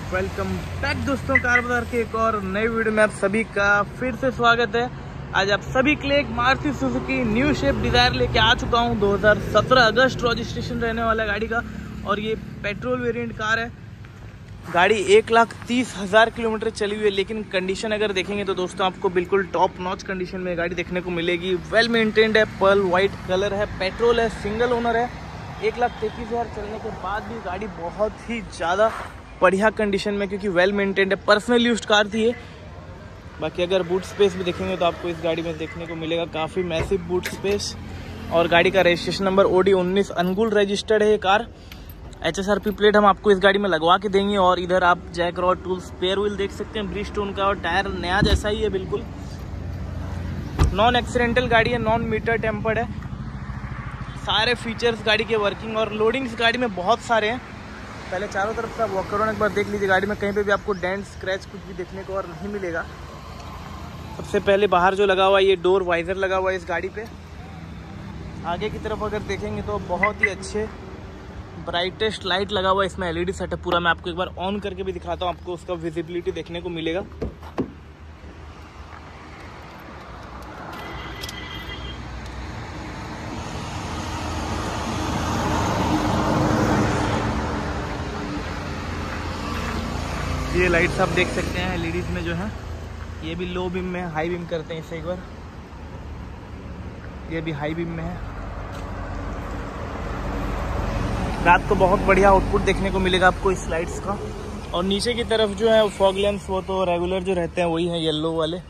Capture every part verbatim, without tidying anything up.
Welcome back दोस्तों, car बाजार के एक और नई वीडियो में आप सभी का फिर से स्वागत है। आज आप सभी के लिए एक Maruti Suzuki new shape Dzire लेके आ चुका हूं। दो हज़ार सत्रह अगस्त रजिस्ट्रेशन रहने वाला है गाड़ी का और ये पेट्रोल वेरिएंट कार है। गाड़ी एक लाख तीस हज़ार किलोमीटर चली हुई है, लेकिन कंडीशन अगर देखेंगे तो दोस्तों आपको बिल्कुल टॉप नॉच कंडीशन में गाड़ी देखने को मिलेगी। वेल मेंटेन्ड है, पर्ल वाइट कलर है, पेट्रोल है, सिंगल ओनर है। एक लाख तैंतीस हज़ार चलने के बाद भी गाड़ी बहुत ही ज़्यादा बढ़िया कंडीशन में, क्योंकि वेल मेंटेन्ड है। पर्सनल यूज्ड कार थी ये। बाकी अगर बूट स्पेस भी देखेंगे तो आपको इस गाड़ी में देखने को मिलेगा काफ़ी मैसिव बूट स्पेस। और गाड़ी का रजिस्ट्रेशन नंबर ओ डी उन्नीस अनुगुल रजिस्टर्ड है ये कार। H S R P plate हम आपको इस गाड़ी में लगवा के देंगे। और इधर आप jack rod tools spare wheel देख सकते हैं ब्रिजस्टोन का, और टायर नया जैसा ही है बिल्कुल। नॉन एक्सीडेंटल गाड़ी है, नॉन मीटर टेम्पर्ड है। सारे फीचर्स गाड़ी के वर्किंग और लोडिंग्स गाड़ी में बहुत सारे हैं। पहले चारों तरफ से आप वॉक करो, एक बार देख लीजिए। गाड़ी में कहीं पे भी आपको डेंट स्क्रैच कुछ भी देखने को और नहीं मिलेगा। सबसे पहले बाहर जो लगा हुआ है ये डोर वाइजर लगा हुआ है इस गाड़ी पे। आगे की तरफ अगर देखेंगे तो बहुत ही अच्छे ब्राइटेस्ट लाइट लगा हुआ है इसमें, एल ई डी सेटअप पूरा। मैं आपको एक बार ऑन करके भी दिखाता हूँ, आपको उसका विजिबिलिटी देखने को मिलेगा। ये लाइट्स आप देख सकते हैं एल ई डीज में जो है, ये भी लो बीम में है, हाई बीम करते हैं इसे एक बार। ये भी हाई बीम में है। रात को बहुत बढ़िया आउटपुट देखने को मिलेगा आपको इस लाइट्स का। और नीचे की तरफ जो है फॉग लैंप्स वो तो रेगुलर जो रहते हैं वही हैं, येलो वाले।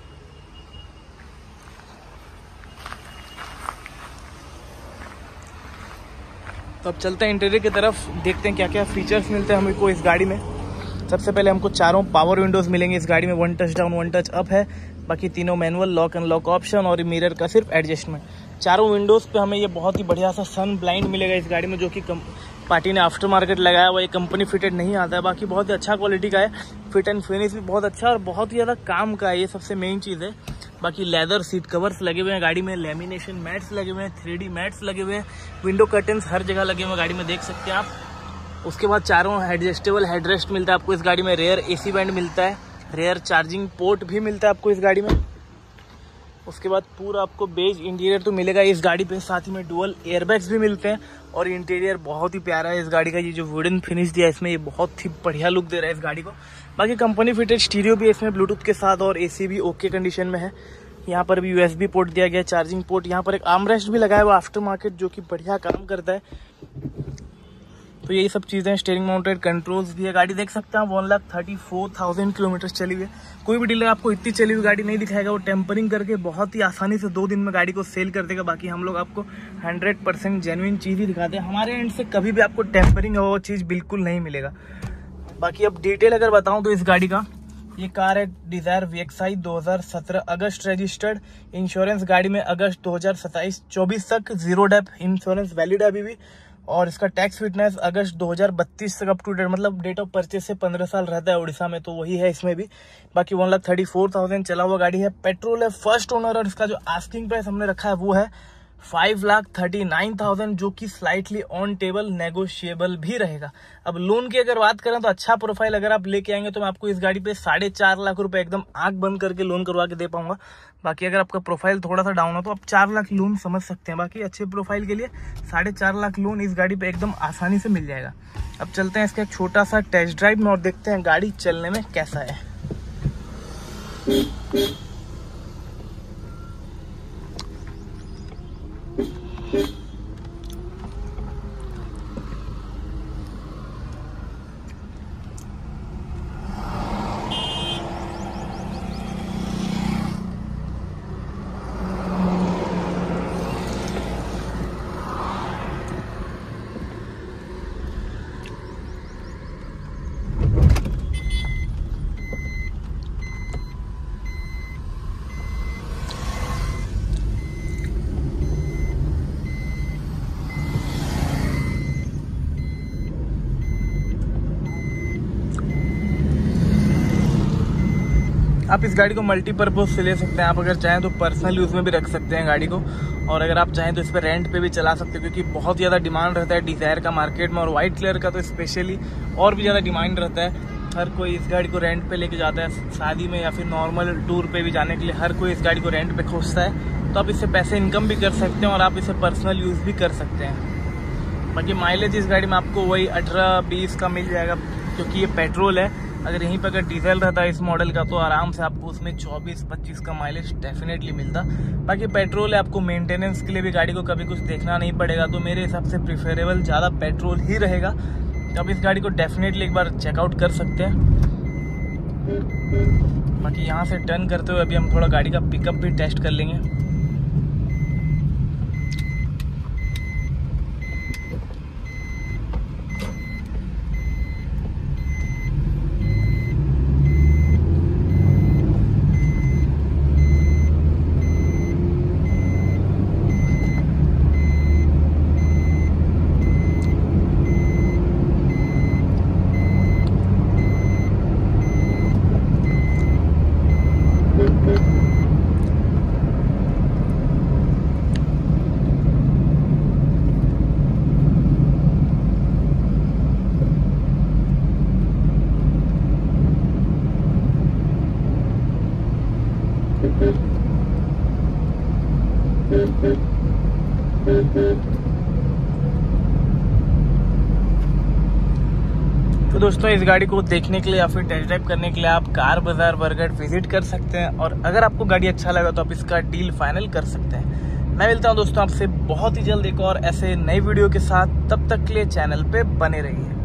तो अब चलते हैं इंटीरियर की तरफ, देखते हैं क्या क्या फीचर्स मिलते हैं हमको इस गाड़ी में। सबसे पहले हमको चारों पावर विंडोज़ मिलेंगे इस गाड़ी में। One touch down one touch up है, बाकी तीनों manual, lock and lock option और मिरर का सिर्फ एडजस्टमेंट। चारों विंडोज़ पे हमें ये बहुत ही बढ़िया सा सन ब्लाइंड मिलेगा इस गाड़ी में, जो कि पार्टी ने आफ्टर मार्केट लगाया हुआ। ये कंपनी फिटेड नहीं आता है, बाकी बहुत ही अच्छा क्वालिटी का है। फिट एंड फिनिश भी बहुत अच्छा और बहुत ही ज़्यादा काम का है, ये सबसे मेन चीज़ है। बाकी लेदर सीट कवर्स लगे हुए हैं गाड़ी में, लेमिनेशन मैट्स लगे हुए हैं, थ्री डी मैट्स लगे हुए हैं, विंडो कर्टन्स हर जगह लगे हुए हैं गाड़ी में, देख सकते हैं आप। उसके बाद चारों एडजस्टेबल हेडरेस्ट मिलता है आपको इस गाड़ी में। रेयर एसी बैंड मिलता है, रेयर चार्जिंग पोर्ट भी मिलता है आपको इस गाड़ी में। उसके बाद पूरा आपको बेज इंटीरियर तो मिलेगा इस गाड़ी पे, साथ ही में डुअल एयरबैग्स भी मिलते हैं। और इंटीरियर बहुत ही प्यारा है इस गाड़ी का। ये जो वुडन फिनिश दिया है इसमें, ये बहुत ही बढ़िया लुक दे रहा है इस गाड़ी को। बाकी कंपनी फिटेड स्टीरियो भी है इसमें ब्लूटूथ के साथ, और एसी भी ओके कंडीशन में है। यहाँ पर भी यूएसबी पोर्ट दिया गया है, चार्जिंग पोर्ट। यहाँ पर एक आर्मरेस्ट भी लगाया हुआ आफ्टर मार्केट, जो कि बढ़िया काम करता है। तो यही सब चीज़ें, स्टीयरिंग माउंटेड कंट्रोल्स भी है। गाड़ी देख सकते हैं आप, one lakh thirty four thousand kilometre चली हुई है। कोई भी डीलर आपको इतनी चली हुई गाड़ी नहीं दिखाएगा, वो टेम्परिंग करके बहुत ही आसानी से दो दिन में गाड़ी को सेल कर देगा। बाकी हम लोग आपको हंड्रेड परसेंट जेन्युइन चीज़ ही दिखाते हैं। हमारे एंड से कभी भी आपको टेम्परिंग हो वो चीज़ बिल्कुल नहीं मिलेगा। बाकी अब डिटेल अगर बताऊँ तो इस गाड़ी का, ये कार है डिजायर वी एक्स आई दो हज़ार सत्रह अगस्त रजिस्टर्ड। इंश्योरेंस गाड़ी में अगस्त दो हज़ार सत्ताईस चौबीस तक, जीरो डेप इंश्योरेंस वैलिड है अभी भी। और इसका टैक्स फिटनेस अगस्त दो हज़ार बत्तीस तक अप टू डेट, मतलब डेट ऑफ परचेज से पंद्रह साल रहता है उड़ीसा में, तो वही है इसमें भी। बाकी one lakh thirty four thousand चला हुआ गाड़ी है, पेट्रोल है, फर्स्ट ओनर। और इसका जो आस्किंग प्राइस हमने रखा है वो है five lakh thirty nine thousand, जो कि स्लाइटली ऑन टेबल नेगोशिएबल भी रहेगा। अब लोन की अगर बात करें तो अच्छा प्रोफाइल अगर आप लेके आएंगे तो मैं आपको इस गाड़ी पे साढ़े चार लाख रुपए एकदम आंख बंद करके लोन करवा के दे पाऊंगा। बाकी अगर आपका प्रोफाइल थोड़ा सा डाउन हो तो आप चार लाख लोन समझ सकते हैं। बाकी अच्छे प्रोफाइल के लिए साढ़े चार लाख लोन इस गाड़ी पे एकदम आसानी से मिल जाएगा। अब चलते हैं इसका एक छोटा सा टेस्ट ड्राइव में और देखते हैं गाड़ी चलने में कैसा है। आप इस गाड़ी को मल्टीपर्पज से ले सकते हैं। आप अगर चाहें तो पर्सनल यूज़ में भी रख सकते हैं गाड़ी को, और अगर आप चाहें तो इस पर रेंट पे भी चला सकते हो, क्योंकि बहुत ज़्यादा डिमांड रहता है डिज़ायर का मार्केट में, और वाइट कलर का तो स्पेशली और भी ज़्यादा डिमांड रहता है। हर कोई इस गाड़ी को रेंट पे लेके जाता है, शादी में या फिर नॉर्मल टूर पे भी जाने के लिए हर कोई इस गाड़ी को रेंट पे खोजता है। तो आप इससे पैसे इनकम भी कर सकते हैं और आप इसे पर्सनल यूज़ भी कर सकते हैं। बाकी माइलेज इस गाड़ी में आपको वही अठारह बीस का मिल जाएगा, क्योंकि ये पेट्रोल है। अगर यहीं पर अगर डीजल रहता है इस मॉडल का तो आराम से आपको उसमें चौबीस पच्चीस का माइलेज डेफिनेटली मिलता। बाकी पेट्रोल है, आपको मेंटेनेंस के लिए भी गाड़ी को कभी कुछ देखना नहीं पड़ेगा, तो मेरे हिसाब से प्रिफरेबल ज़्यादा पेट्रोल ही रहेगा। तो आप इस गाड़ी को डेफिनेटली एक बार चेकआउट कर सकते हैं। बाकी यहाँ से टर्न करते हुए अभी हम थोड़ा गाड़ी का पिकअप भी टेस्ट कर लेंगे। तो दोस्तों इस गाड़ी को देखने के लिए या फिर टेस्ट ड्राइव करने के लिए आप कार बाजार बरगढ़ विजिट कर सकते हैं, और अगर आपको गाड़ी अच्छा लगा तो आप इसका डील फाइनल कर सकते हैं। मैं मिलता हूं दोस्तों आपसे बहुत ही जल्द एक और ऐसे नई वीडियो के साथ, तब तक के लिए चैनल पे बने रहिए।